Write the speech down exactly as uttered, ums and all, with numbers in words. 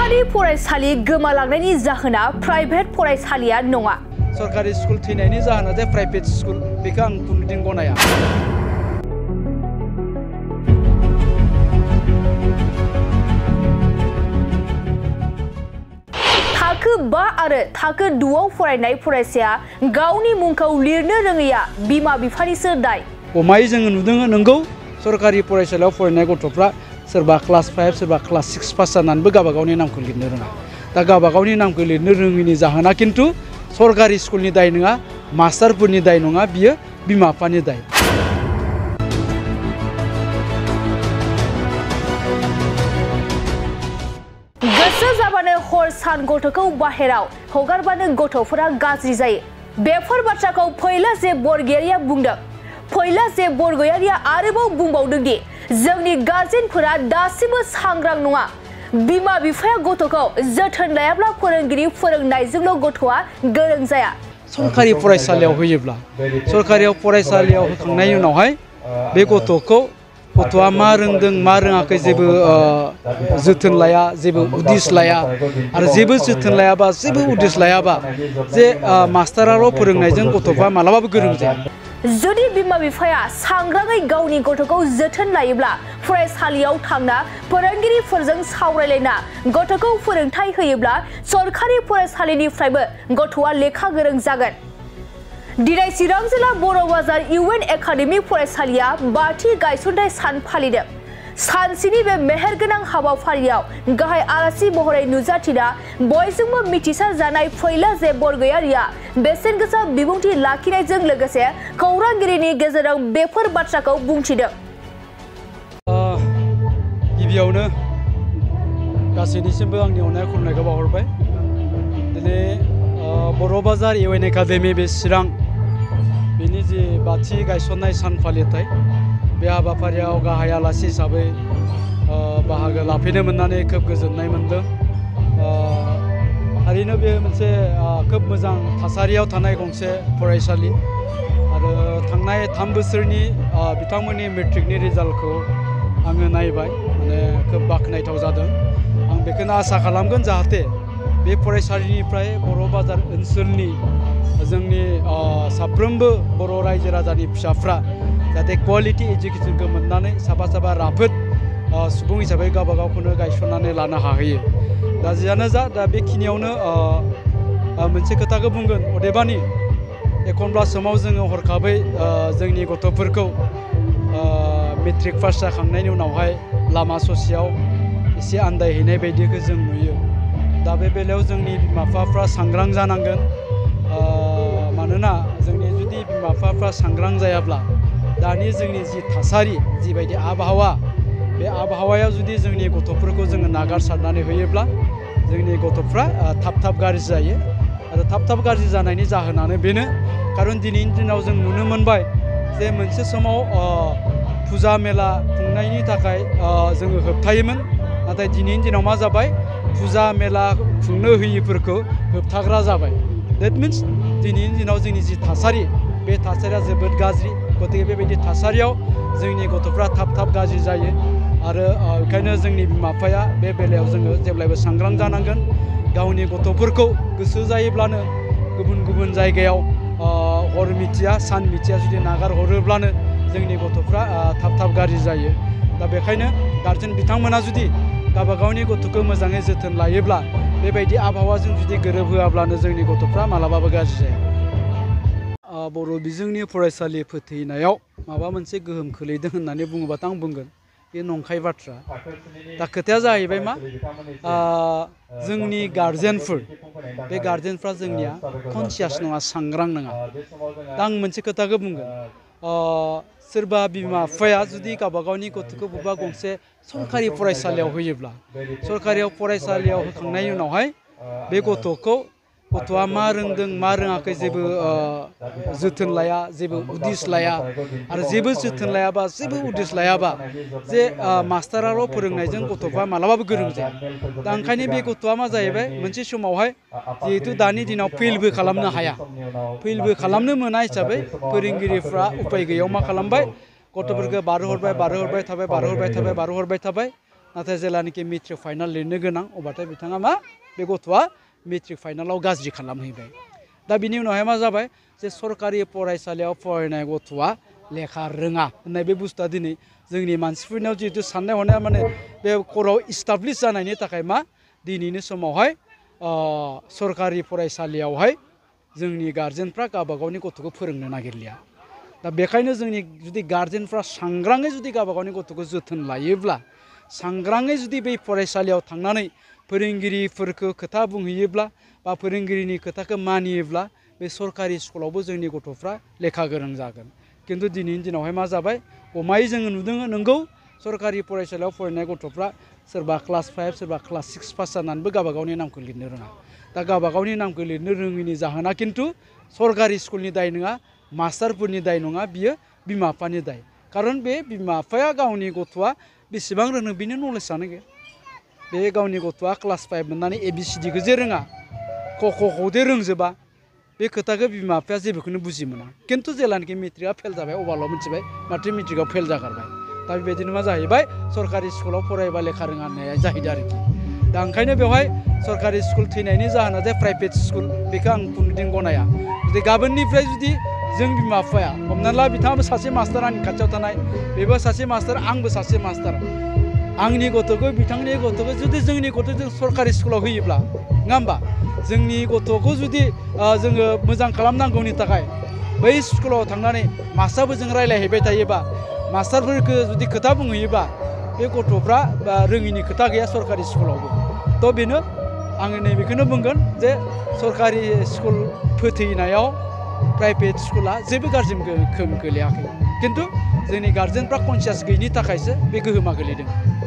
सरकारि फरायसालि गोमालांनायनि जाहोना प्राइभेट फरायसालिया नङा। सरकारि स्कुल थैनायनि जाहोना जे प्राइभेट स्कुल बेखौ आं कुनुदिन गनाया। थाखो बा आरो थाखो द'आव फरायनाय फरायसाया गावनि मुंखौ लिरनो रोङैया बिमा बिफानिसो दाय। गमाय जोङो नुदों नंगौ सरकारि फरायसालियाव फरायनाय गथ'फ्रा सोरबा क्लास फाइभ सोरबा क्लास सिक्स पास जानानैबो गावबा गावनि नामखौ लिरनो रोङा। दा गावबा गावनि नामखौ लिरनो रोङैनि जाहोना खिन्थु सरकारि स्कुलनि दाय नङा, मास्टारफोरनि दाय नङा, बियो बिमा बिफानि दाय। गोसो जाबानो हर सान गथ'खौ बाहेराव हगारबानो गथ'फोरा गाज्रि जायो। बेफोर बाथ्राखौ फैला जे बरगयारिया बुंदों। फैला जे बरगयारिया आरोबाव बुंबावदों दि जोंनि गार्जेनफोरा दासिमबो सांग्रां नङा। बिमा बिफाया गथ'खौ जोथोन लायाब्ला फोरोंगिरि फोरोंनायजोंल' गथ'आ गोरों जाया। सरकारि फरायसालियाव होयोब्ला सरकारि फरायसालियाव होखांनायनि उनावहाय बे गथ'खौ गथ'आ मा रोंदों मा रोङाखै जेबो जोथोन लाया, जेबो उदिस लाया आरो जेबो जोथोन लायाबा जेबो उदिस लायाबा जे मास्टाराल' फोरोंनायजों गथ'फ्रा मालाबाबो गोरों जाया। जुदि बिमा बिफाया सांग्राङै गावनि गथ'खौ जोथोन लायोब्ला फरायसालियाव थांना फोरोंगिरिफोरजों सावरायलायना गथ'खौ फोरोंथाय होयोब्ला सरकारि फरायसालिनिफ्रायबो गथ'आ लेखा गोरों जागोन। दिनै चिरां जिल्ला बर' बाजार इउ एन एकाडेमि फरायसालिया बाथि गायसनथाय सान फालिदों। सानसेनि बे मेहेरगोनां हाबाफारियाव गाहाय आलासि महरै नुजाथिना बयजोंबो मिथिसार जानाय फैला जे बरगयारिया बेसेन गोसा बिबुंथि लाखिनायजों लोगोसे खौरांगिरिनि गेजेरजों बेफोर बाथ्राखौ बुंथिदों। गिबियावनो गासैनिसिमबो आंनि अननाय खुलुमनायखौ बावहरबाय। दिनै बर' बाजार इउ एन एकाडेमि बे चिरां बेनि जि बाथि गायसननाय सान फालिथाय बे हाबाफारियाव गाहाय आलासि हिसाबै बाहागो लाफैनो मोननानै खोब गोजोननाय मोनदों। थारैनो बे मोनसे खोब मोजां थासारियाव थानाय गंसे फरायसालि आरो थांनाय थाम बोसोरनि बिथांमोननि मेट्रिकनि रिजाल्टखौ आङो नायबाय, माने खोब बाख्नायथाव जादों। आं बेखौनो आसा खालामगोन जाहाथे बे फरायसालिनिफ्राय बर' बाजार ओनसोलनि जोंनि साफ्रोमबो बर' रायजो राजानि फिसाफ्रा जाहाथे क्वालिटि एजुकेसनखौ मोननानै साफा साफा राफोद सुबुं हिसाबै गावबा गावखौनो गायसननानै लानो हाहैयो। दा जियानो जा दा बेखिनियावनो मोनसे खोथाखौ बुंगोन, अदेबानि एखनब्ला समाव जोङो हरखाबै जोंनि गथ'फोरखौ मेट्रिक पास जाखांनायनि उनावहाय लामा ससेयाव एसे आन्दायहैनाय बायदिखौ जों नुयो। दा बे बेलायाव जोंनि बिमा बिफाफ्रा सांग्रां जानांगोन। मानोना जोंनि जुदि बिमा बिफाफ्रा सांग्रां जायाब्ला दानि जोंनि जि थासारि जिबायदि आबहावा बे आबहावायाव जुदि जोंनि गथ'फोरखौ जोङो नागारसारनानै होयोब्ला जोंनि गथ'फ्रा थाब थाब गाज्रि जायो। आरो थाब थाब गाज्रि जानायनि जाहोनानो बेनो, खारन दिनैनि दिनाव जों नुनो मोनबाय जे मोनसे समाव फुजा मेला खुंनायनि थाखाय जोङो होबथायोमोन, नाथाय दिनैनि दिनाव मा जाबाय, फुजा मेला खुंनो होयिफोरखौ होबथाग्रा जाबाय। देट मिन्स दिनैनि दिनाव जोंनि जि थासारि बे थासारिया जोबोद गाज्रि। गतिके बेबायदि थासारियाव जोंनि गथ'फ्रा थाब थाब गाज्रि जायो आरो बेखायनो जोंनि बिमा बिफाया बे बेलायाव जोङो जेब्लायबो सांग्रां जानांगोन। गावनि गथ'फोरखौ गोसो जायोब्लानो गुबुन गुबुन जायगायाव हर मिथिया सान मिथिया जुदि नागार हरोब्लानो जोंनि गथ'फ्रा थाब थाब गाज्रि जायो। दा बेखायनो गार्जेन बिथांमोना जुदि गावबा गावनि गथ'खौ मोजाङै जोथोन लायोब्ला बेबायदि आबहावाजों जुदि गोरोबहोआब्लानो जोंनि गथ'फ्रा मालाबाबो गाज्रि जाया। बर' बिजोंनि फरायसालि फोथैनायाव माबा मोनसे गोहोम खोलैदों होननानै बुङोबाथ' आं बुंगोन बे नंखाय बाथ्रा। दा खोथाया जाहैबाय मा, जोंनि गार्जेनफोर बे गार्जेनफ्रा जोंनिया कनसियास नङा, सांग्रां नङा। दा आं मोनसे खोथाखौ बुंगोन, सोरबा बिमा बिफाया जुदि गावबा गावनि गथ'खौ बबेबा गंसे सरकारि फरायसालियाव होयोब्ला सरकारि फरायसालियाव होखांनायनि उनावहाय बे गथ'खौ गथ'आ मा रोंदों मा रोङाखै जेबो जोथोन लाया, जेबो उदिस लाया आरो जेबो जोथोन लायाबा जेबो उदिस लायाबा जे मास्टाराल' फोरोंनायजों गथ'फ्रा मालाबाबो गोरों जाया। दा ओंखायनो बे गथ'आ मा जाहैबाय, मोनसे समावहाय जिहेतु दानि दिनाव फेलबो खालामनो हाया, फेलबो खालामनो मोना हिसाबै फोरोंगिरिफ्रा उपाय गैयैयाव मा खालामबाय, गथ'फोरखौ बारहोहरबाय बारहोहरबाय थाबाय बारहोहरबाय थाबाय बारहोहरबाय थाबाय नाथाय जेलानाखि मेट्रिक फाइनाल लिरनो गोनां अब्लाथाय बिथाङा मा बे गथ'आ मेट्रिक फाइनालाव गाज्रि खालामहैबाय दा बिनि उनावहाय मा जाबाय जे सरकारि फरायसालियाव फरायनाय गथ'आ लेखा रोङा होननाय बे बुस्थुआ दिनै जोंनि मानसिफोरनियाव जिहेतु साननाय हनाया माने बे खर'आव इस्टाब्लिश जानायनि थाखाय मा दिनैनि समावहाय सरकारि फरायसालियावहाय जोंनि गार्जेनफ्रा गावबा गावनि गथ'खौ फोरोंनो नागिरलिया दा बेखायनो जोंनि जुदि गार्जेनफ्रा सांग्राङै जुदि गावबा गावनि गथ'खौ जोथोन लायोब्ला सांग्राङै जुदि बै फरायसालियाव थांनानै फोरोंगिरिफोरखौ खोथा बुंहैयोब्ला बा फोरोंगिरिनि खोथाखौ मानियोब्ला बे सरकारि स्कुलावबो जोंनि गथ'फ्रा लेखा गोरों जागोन खिन्थु दिनैनि दिनावहाय मा जाबाय गमायै जोङो नुदों नंगौ सरकारि फरायसालियाव फरायनाय गथ'फ्रा सोरबा क्लास फाइभ सोरबा क्लास सिक्स पास जानानैबो गावबा गावनि नामखौ लिरनो रोङा दा गावबा गावनि नामखौ लिरनो रोङैनि जाहोना खिन्थु सरकारि स्कुलनि दाय नङा मास्टारफोरनि दाय नङा बियो बिमा बिफानि दाय खारन बे बिमा बिफाया गावनि गथ'आ बेसेबां रोङो बिनि नलेजआनो गैया बे गावनि गथ'आ क्लास फाइभ मोननानै ए बि सि डिखौ जे रोङा क ख'खौ जे रोंजोबा बे खोथाखौ बिमा बिफाया जेबोखौनो बुजि मोना खिन्थु जेलानाखि मेट्रिकआ फेल जाबाय अब्लाल' मिथिबाय माथ्र मेट्रिकआव फेल जागारबाय दा बेबायदिनो मा जाहैबाय सरकारि स्कुलाव फरायबा लेखा रोङा होननाया जाहैदों आरोखि दा ओंखायनो बेवहाय सरकारि स्कुल थैनायनि जाहोना जे प्राइभेट स्कुल बेखौ आं कुनुदिन गनाया जुदि गाबोननिफ्राय जुदि जों बिमा बिफाया हमनानै ला बिथाङाबो सासे मास्टार आंनि खाथियाव थानाय बेबो सासे मास्टार आंबो सासे मास्टार आंनि गथ'खौ बिथांनि गथ'खौ जुदि जोंनि गथ' जों सरकारि स्कुलाव होयोब्ला नङा होमबा जोंनि गथ'खौ जुदि जोङो मोजां खालामनांगौनि थाखाय बै स्कुलाव थांनानै मास्टारफोरजों रायज्लायहैबाय थायोबा मास्टारफोरखौ जुदि खोथा बुंहैयोबा बे गथ'फ्रा रोङिनि खोथा गैया सरकारि स्कुलावबो थ' बेनो आङो नैबेखौनो बुंगोन जे सरकारि स्कुल फोथैनायाव प्राइभेट स्कुला जेबो गाज्रि गोहोम गोलैयाखै खिन्थु जोंनि गार्जेनफ्रा कनसियास गैयिनि थाखायसो बे गोहोमा गोलैदों